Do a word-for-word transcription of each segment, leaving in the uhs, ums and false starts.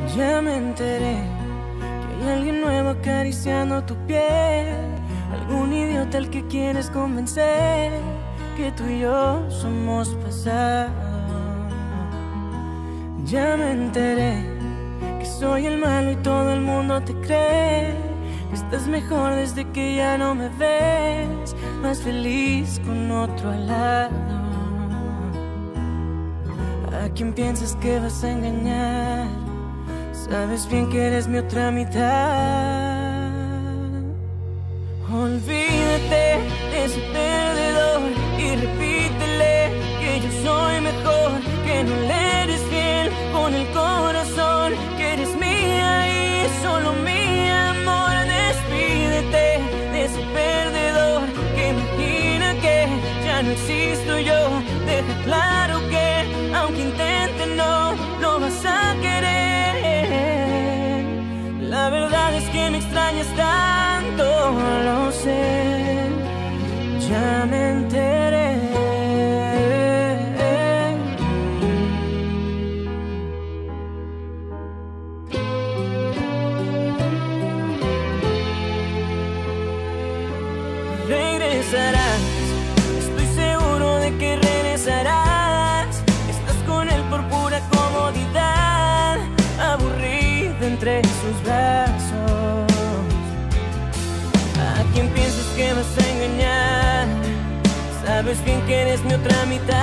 Ya me enteré que hay alguien nuevo acariciando tu piel, algún idiota al que quieres convencer que tú y yo somos pasado. Ya me enteré que soy el malo y todo el mundo te cree que estás mejor desde que ya no me ves, más feliz con otro al lado. ¿A quién piensas que vas a engañar? Sabes bien que eres mi otra mitad. Olvídate de ese perdedor y repítele que yo soy mejor, que no le eres fiel con el corazón, que eres mía y solo mi amor. Despídete de ese perdedor que imagina que ya no existo yo. Deja claro que aunque intente no lo vas a querer. La verdad es que me extrañas tanto, lo sé, ya me enteré. Regresarás, estoy seguro de que regresarás. Estás con él por pura comodidad, aburrida entre sus brazos. ¿A quién piensas que vas a engañar? Sabes bien que eres mi otra mitad.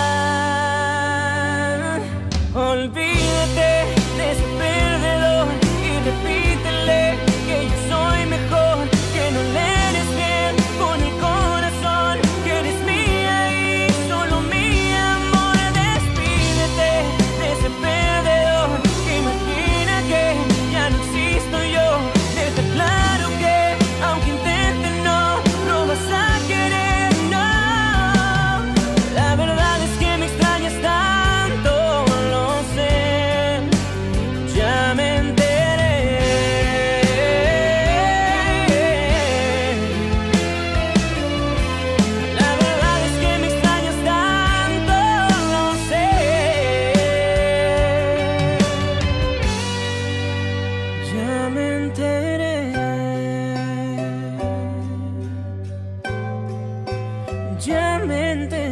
Olvídate de ese perdedor y repítele que yo soy mejor, que no le eres bien con el corazón, que eres mía y solo mi amor. Despídete de ese perdedor que imagina que ya no existo yo. Deja claro que aunque intente no lo vas a querer, no. La verdad es que me extrañas tanto, lo sé, ya me enteré. La verdad es que me extrañas tanto, lo sé, ya me enteré. Ya me enteré.